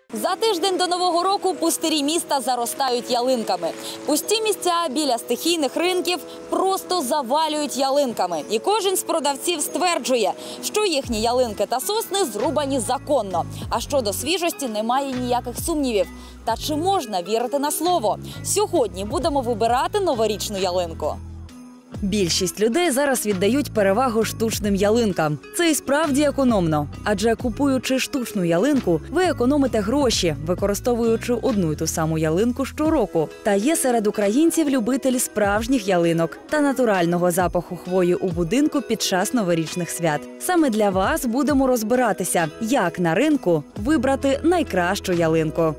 За тиждень до Нового року пустирі міста заростають ялинками. Пусті місця біля стихійних ринків просто завалюють ялинками. І кожен з продавців стверджує, що їхні ялинки та сосни зрубані законно. А щодо свіжості немає ніяких сумнівів. Та чи можна вірити на слово? Сьогодні будемо вибирати новорічну ялинку. Більшість людей зараз віддають перевагу штучним ялинкам. Це і справді економно. Адже купуючи штучну ялинку, ви економите гроші, використовуючи одну й ту саму ялинку щороку. Та є серед українців любителі справжніх ялинок та натурального запаху хвої у будинку під час новорічних свят. Саме для вас будемо розбиратися, як на ринку вибрати найкращу ялинку.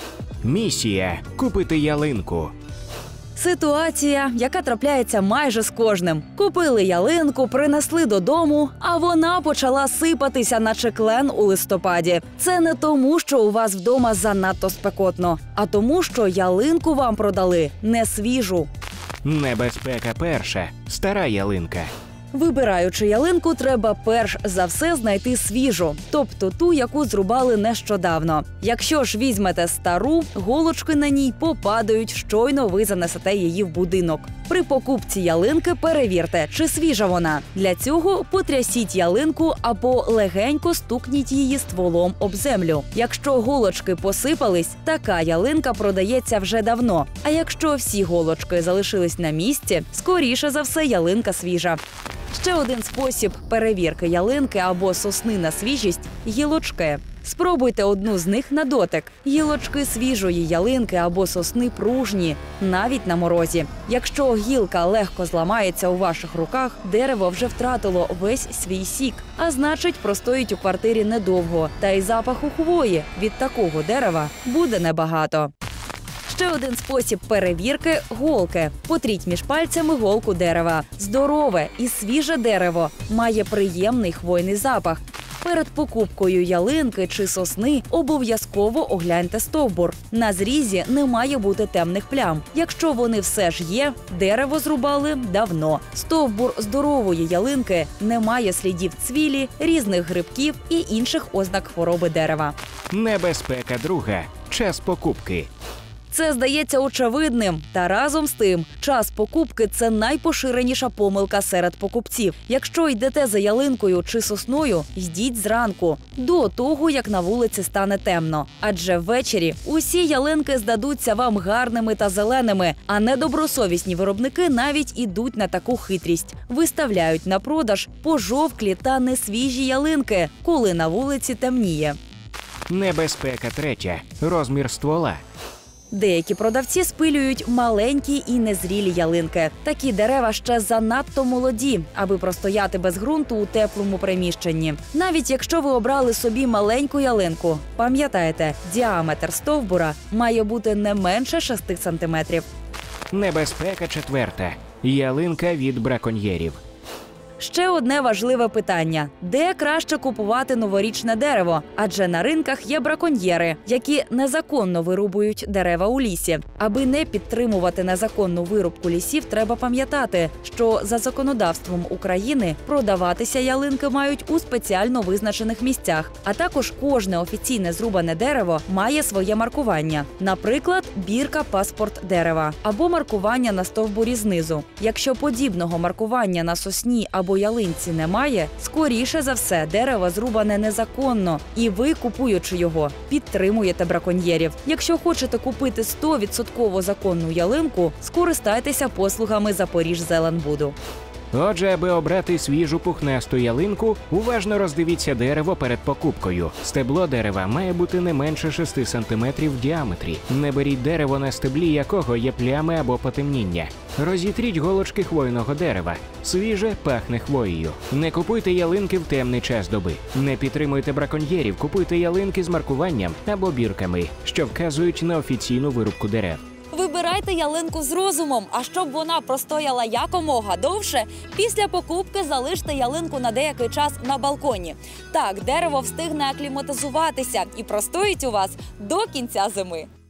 Місія – купити ялинку. Ситуація, яка трапляється майже з кожним. Купили ялинку, принесли додому, а вона почала сипатися, наче клен у листопаді. Це не тому, що у вас вдома занадто спекотно, а тому, що ялинку вам продали не свіжу. Небезпека перша – стара ялинка. Вибираючи ялинку, треба перш за все знайти свіжу, тобто ту, яку зрубали нещодавно. Якщо ж візьмете стару, голочки на ній попадають, щойно ви занесете її в будинок. При покупці ялинки перевірте, чи свіжа вона. Для цього потрясіть ялинку або легенько стукніть її стволом об землю. Якщо голочки посипались, така ялинка продається вже давно. А якщо всі голочки залишились на місці, скоріше за все ялинка свіжа. Ще один спосіб перевірки ялинки або сосни на свіжість – гілочки. Спробуйте одну з них на дотик. Гілочки свіжої ялинки або сосни пружні, навіть на морозі. Якщо гілка легко зламається у ваших руках, дерево вже втратило весь свій сік, а значить простоїть у квартирі недовго. Та й запаху хвої від такого дерева буде небагато. Ще один спосіб перевірки – голки. Потріть між пальцями голку дерева. Здорове і свіже дерево має приємний хвойний запах. Перед покупкою ялинки чи сосни обов'язково огляньте стовбур. На зрізі не має бути темних плям. Якщо вони все ж є, дерево зрубали давно. Стовбур здорової ялинки не має слідів цвілі, різних грибків і інших ознак хвороби дерева. Небезпека друга – час покупки. Це здається очевидним. Та разом з тим, час покупки – це найпоширеніша помилка серед покупців. Якщо йдете за ялинкою чи сосною, йдіть зранку, до того, як на вулиці стане темно. Адже ввечері усі ялинки здадуться вам гарними та зеленими, а недобросовісні виробники навіть ідуть на таку хитрість. Виставляють на продаж пожовклі та несвіжі ялинки, коли на вулиці темніє. Небезпека третя – розмір ствола. Деякі продавці спилюють маленькі і незрілі ялинки. Такі дерева ще занадто молоді, аби простояти без ґрунту у теплому приміщенні. Навіть якщо ви обрали собі маленьку ялинку, пам'ятайте, діаметр стовбура має бути не менше 6 сантиметрів. Небезпека четверта – ялинка від браконьєрів. Ще одне важливе питання – де краще купувати новорічне дерево? Адже на ринках є браконьєри, які незаконно вирубують дерева у лісі. Аби не підтримувати незаконну вирубку лісів, треба пам'ятати, що за законодавством України продаватися ялинки мають у спеціально визначених місцях. А також кожне офіційне зрубане дерево має своє маркування. Наприклад, бірка «Паспорт дерева» або маркування на стовбурі знизу. Якщо подібного маркування на сосні або ялинці немає, скоріше за все дерево зрубане незаконно. І ви, купуючи його, підтримуєте браконьєрів. Якщо хочете купити 100% законну ялинку, скористайтеся послугами Запоріжзеленбуду. Отже, аби обрати свіжу пухнасту ялинку, уважно роздивіться дерево перед покупкою. Стебло дерева має бути не менше 6 см в діаметрі. Не беріть дерево, на стеблі якого є плями або потемніння. Розітріть голочки хвойного дерева. Свіже пахне хвоєю. Не купуйте ялинки в темний час доби. Не підтримуйте браконьєрів, купуйте ялинки з маркуванням або бірками, що вказують на офіційну вирубку дерев. Вибирайте ялинку з розумом, а щоб вона простояла якомога довше, після покупки залиште ялинку на деякий час на балконі. Так, дерево встигне акліматизуватися і простоїть у вас до кінця зими.